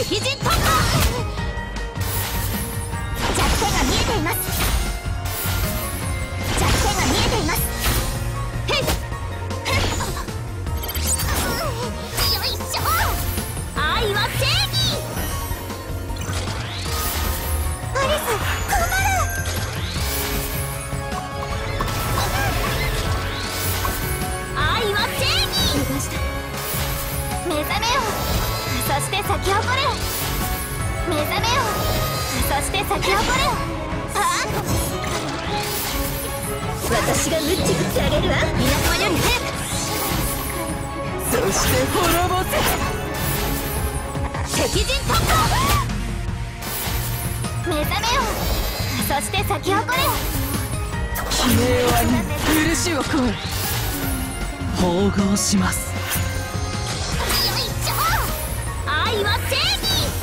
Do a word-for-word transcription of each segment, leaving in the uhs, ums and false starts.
敵陣突破。弱点が見えています。弱点が見えています。へいよいしょ。愛は正義。アリス頑張る。愛は正義。逃がした。目覚めよ。そして咲き誇れ。目覚めよ。そして咲き誇れ。ああ、私がムッチ振ってあげるわ。皆様より早く。そして滅ぼせ。敵陣突破。目覚めよ。そして咲き誇れ。 平和に漆を越え縫合します。 よいしょ。愛は正義。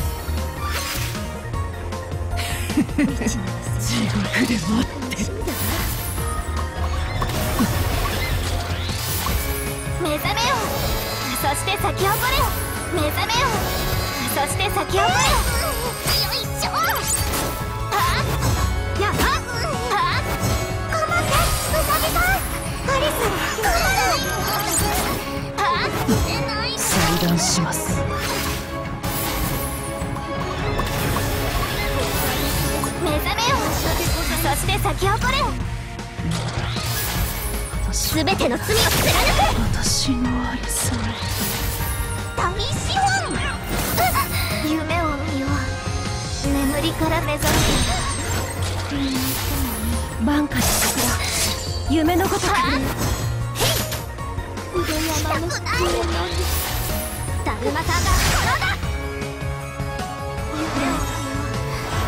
地獄で待ってる。 目覚めよ。そして咲き誇れ。目覚めよ。そして咲き誇れ。よいしょ。ああ、やばっ。ああ、頑張ってウサギさん。アリス頑張る。ああ、 裁断します。 目覚めよ。そして咲き誇れ。すべての罪を貫く。 私のアリスは大資本。夢を見よう。眠りから目覚めて晩夏の桜、夢のごとく。 へい。腕山のだるまさんがこのだ。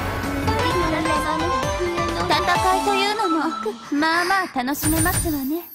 戦いというのもまあまあ楽しめますわね。